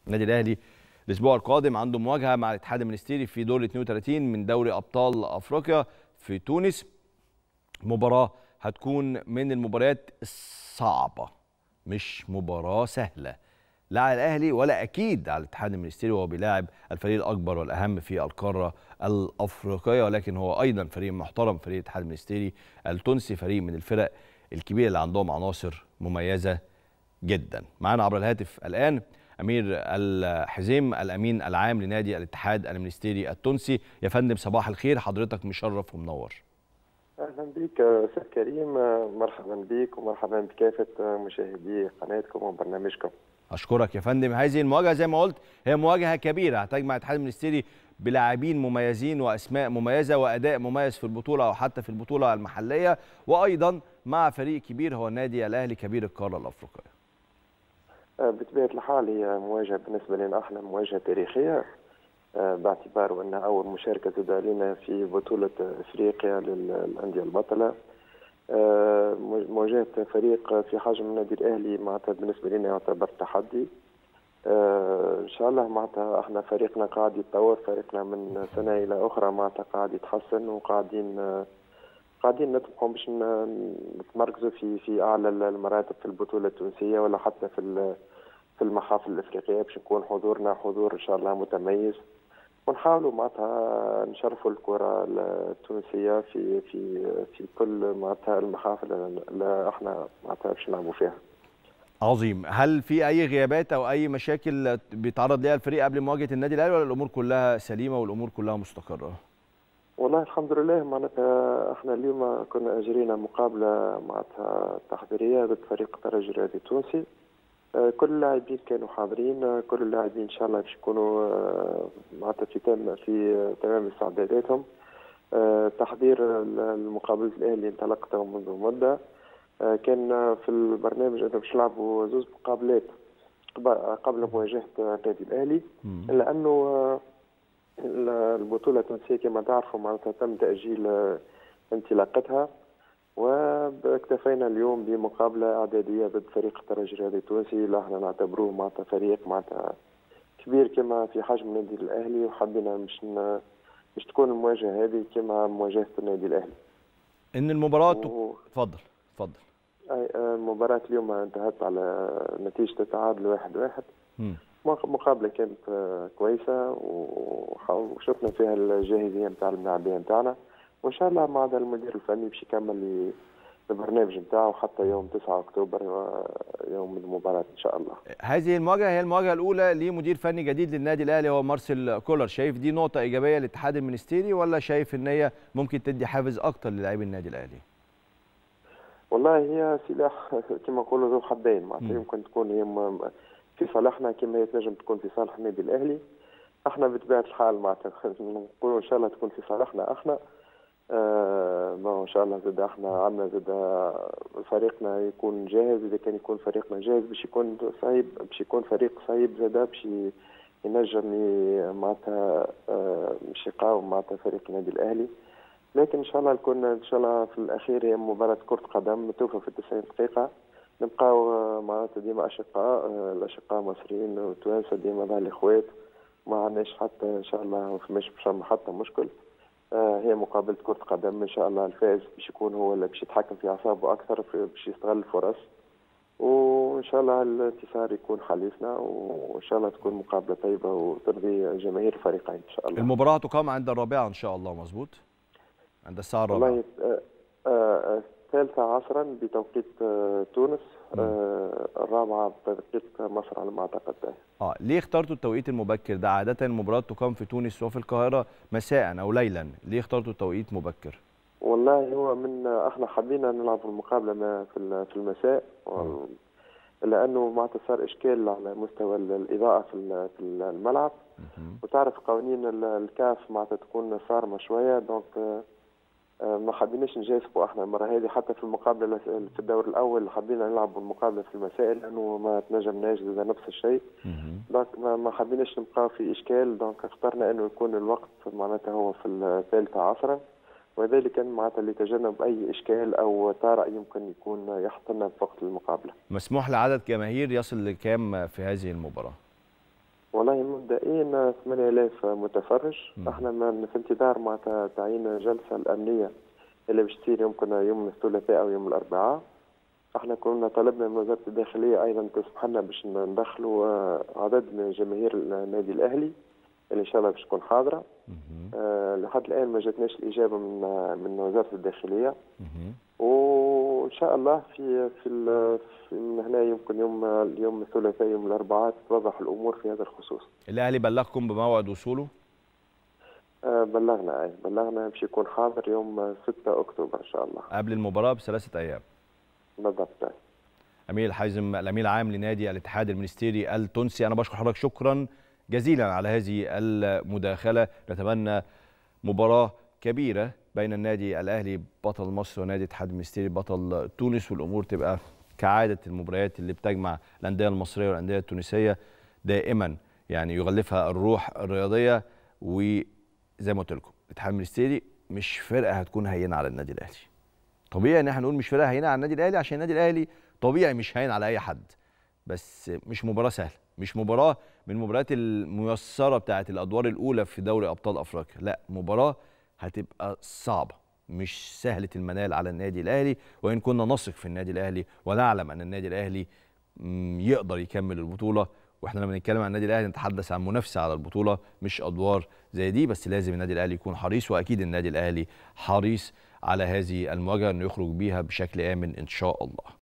النادي الاهلي الاسبوع القادم عنده مواجهه مع الاتحاد المنستيري في دور 32 من دوري ابطال افريقيا في تونس. مباراه هتكون من المباريات الصعبه، مش مباراه سهله، لا على الاهلي ولا اكيد على الاتحاد المنستيري، وهو بيلاعب الفريق الاكبر والاهم في القاره الافريقيه، ولكن هو ايضا فريق محترم، فريق الاتحاد المنستيري التونسي، فريق من الفرق الكبيره اللي عندهم عناصر مميزه جدا. معانا عبر الهاتف الان امير الحزيم الامين العام لنادي الاتحاد المنستيري التونسي. يا فندم صباح الخير، حضرتك مشرف ومنور. اهلا بك استاذ كريم، مرحبا بك ومرحبا بكافه مشاهدي قناتكم وبرنامجكم. اشكرك يا فندم. هذه المواجهه زي ما قلت هي مواجهه كبيره، هتجمع الاتحاد المنستيري بلاعبين مميزين واسماء مميزه واداء مميز في البطوله او حتى في البطوله المحليه، وايضا مع فريق كبير هو النادي الاهلي كبير القاره الافريقيه. بطبيعه الحال هي مواجهه بالنسبه لنا احنا مواجهه تاريخيه، باعتبار انها اول مشاركه زاد لنا في بطوله افريقيا للانديه البطله. مواجهه فريق في حجم النادي الاهلي معناتها بالنسبه لنا يعتبر تحدي. ان شاء الله معناتها احنا فريقنا قاعد يتطور، فريقنا من سنه الى اخرى معناتها قاعد يتحسن، وقاعدين نطمحوا باش نتمركزوا في اعلى المراتب في البطوله التونسيه ولا حتى في المحافل الافريقيه، باش يكون حضورنا حضور ان شاء الله متميز، ونحاولوا معناتها نشرفوا الكره التونسيه في كل معناتها المحافل اللي احنا معناتها باش نلعبوا فيها. عظيم. هل في اي غيابات او اي مشاكل بيتعرض ليها الفريق قبل مواجهه النادي الاهلي، ولا الامور كلها سليمه والامور كلها مستقره؟ والله الحمد لله، معناتها احنا اليوم كنا اجرينا مقابله معناتها تحضيريه ضد فريق الترجي الرياضي التونسي. كل اللاعبين كانوا حاضرين، كل اللاعبين ان شاء الله باش يكونوا معناتها في تمام استعداداتهم. تحضير المقابله الاهلي انطلقته منذ مده. كان في البرنامج انه باش نلعبوا زوج مقابلات قبل مواجهه النادي الاهلي، الا انه البطوله التونسيه كما تعرفوا معناتها تم تاجيل انطلاقتها، واكتفينا اليوم بمقابله اعداديه ضد فريق الترجي الرياضي التونسي اللي احنا نعتبروه معناتها فريق معناتها كبير كما في حجم النادي الاهلي، وحبينا مش تكون المواجهه هذه كما مواجهه النادي الاهلي. ان المباراه اتفضل. المباراه اليوم انتهت على نتيجه التعادل 1-1. مقابله كانت كويسه وشفنا فيها الجاهزيه نتاع اللاعبين نتاعنا، وان شاء الله مع المدير الفني باش يكمل البرنامج نتاعو حتى يوم 9 اكتوبر يوم المباراه ان شاء الله. هذه المواجهه هي المواجهه الاولى لمدير فني جديد للنادي الاهلي هو مارسيل كولر. شايف دي نقطه ايجابيه للاتحاد المنستيري، ولا شايف ان هي ممكن تدي حافز اكتر للاعبي النادي الاهلي؟ والله هي سلاح كما نقولوا ذو حدين، معناتها يمكن تكون هي في صالحنا كما هي تنجم تكون في صالح النادي الاهلي. احنا بطبيعه الحال معناتها نقولوا ان شاء الله تكون في صالحنا احنا. ان شاء الله زاد احنا عندنا زاد فريقنا يكون جاهز. اذا كان يكون فريقنا جاهز باش يكون صعيب، باش يكون فريق صعيب زاد باش ينجم معناتها باش يقاوم معناتها فريق النادي الاهلي. لكن ان شاء الله نكون ان شاء الله في الاخير هي مباراه كره قدم متوفى في 90 دقيقه، نبقاو معناتها ديما اشقاء، الاشقاء مصريين وتوانسه ديما ظهر الاخوات، ما عندناش حتى ان شاء الله مش حتى مشكل. هي مقابله كره قدم، ان شاء الله الفائز باش يكون هو اللي باش يتحكم في اعصابه اكثر، باش يستغل الفرص، وان شاء الله الانتصار يكون حليفنا، وان شاء الله تكون مقابله طيبه وترضي جماهير الفريقين ان شاء الله. المباراه تقام عند الرابعه ان شاء الله، مظبوط؟ عند الساعه الرابعه. والله الثالثة عصرا بتوقيت تونس، الرابعة بتوقيت مصر على ما اعتقد. ليه اخترتوا التوقيت المبكر ده؟ عادة المباراة تقام في تونس وفي القاهرة مساء أو ليلا، ليه اخترتوا توقيت مبكر؟ والله هو احنا حبينا نلعب المقابلة في المساء، لأنه معناتها صار إشكال على مستوى الإضاءة في الملعب، وتعرف قوانين الكاف معناتها تكون صارمة شوية، دونك ما حبيناش نجازفوا احنا المره هذه. حتى في المقابله في الدور الاول حبينا نلعبوا المقابله في المساء لانه ما تنجمناش اذا نفس الشيء، دونك ما حبيناش نبقاو في اشكال، دونك اخترنا انه يكون الوقت معناتها هو في الثالثه عصرا، وذلك معناتها لتجنب اي اشكال او طارئ يمكن يكون يحط لنا في وقت المقابله. مسموح لعدد جماهير يصل لكام في هذه المباراه؟ والله مبدئيا 8000 متفرج. احنا في انتظار مع تعيين الجلسة الأمنية اللي باش تصير يمكن يوم الثلاثاء أو يوم الأربعاء. احنا كنا طلبنا من وزارة الداخلية أيضا تسمح لنا باش ندخلوا عدد من جماهير النادي الأهلي اللي إن شاء الله باش تكون حاضرة. لحد الآن ما جاتناش الإجابة من وزارة الداخلية. وإن شاء الله في من هنا يمكن اليوم الثلاثاء يوم الأربعاء تتوضح الأمور في هذا الخصوص. الأهلي بلغكم بموعد وصوله؟ بلغنا باش يكون حاضر يوم 6 أكتوبر إن شاء الله قبل المباراة ب3 أيام. بالضبط. أمير حازم الأمين العام لنادي الاتحاد المنستيري التونسي، أنا بشكر حضرتك شكرا جزيلا على هذه المداخلة. نتمنى مباراة كبيرة بين النادي الأهلي بطل مصر ونادي الاتحاد المنستيري بطل تونس، والأمور تبقى كعادة المباريات اللي بتجمع الأندية المصرية والأندية التونسية دائما يعني يغلفها الروح الرياضية. وزي ما قلت لكم الاتحاد المنستيري مش فرقة هتكون هينة على النادي الأهلي. طبيعي ان احنا نقول مش فرقة هينة على النادي الأهلي عشان النادي الأهلي طبيعي مش هين على أي حد، بس مش مباراة سهلة، مش مباراة من المباريات الميسرة بتاعت الأدوار الأولى في دوري أبطال أفريقيا، لا مباراة هتبقى صعبة مش سهلة المنال على النادي الأهلي. وإن كنا نثق في النادي الأهلي ونعلم أن النادي الأهلي يقدر يكمل البطولة، واحنا لما نتكلم عن النادي الاهلي نتحدث عن منافسه على البطوله مش ادوار زي دي، بس لازم النادي الاهلي يكون حريص، واكيد النادي الاهلي حريص على هذه المواجهه انه يخرج بيها بشكل امن ان شاء الله.